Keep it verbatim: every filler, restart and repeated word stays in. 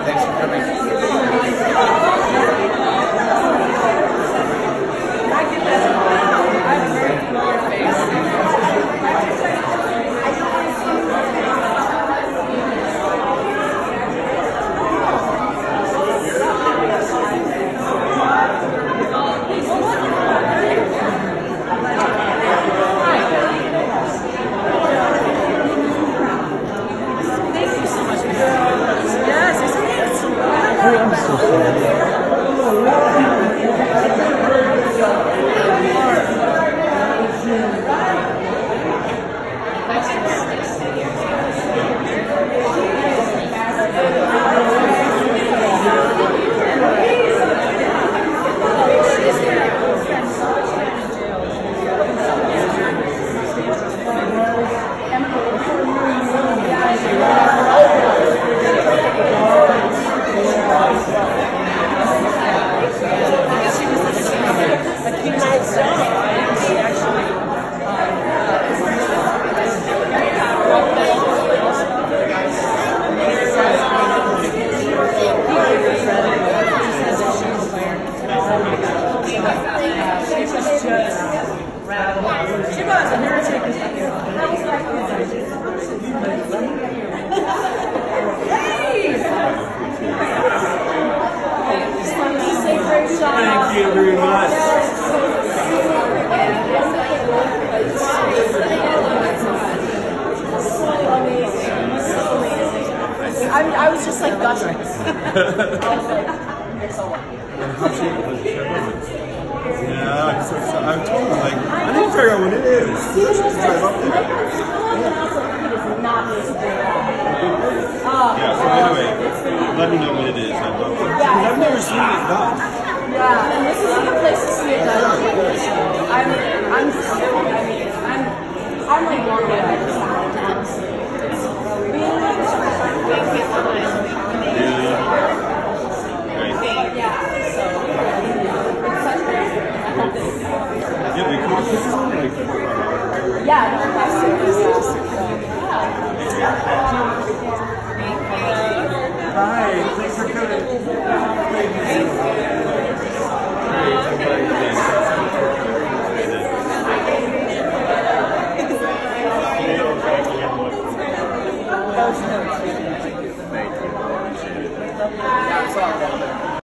Thanks for coming. Thank you very much. I, I was just like gushing. Yeah, I'm, so, so, I'm totally like, I need to figure out what it is. Drive up there. Yeah, so anyway, let me know what it is. I'd love to. Yeah. I've never seen it done. Yeah, and this is a good place to see it done. I'm, I'm, I'm, I'm like blown away by this. Yeah, we could put this on like. Yeah, no, that's Hi, thanks for coming. Yeah, I saw that.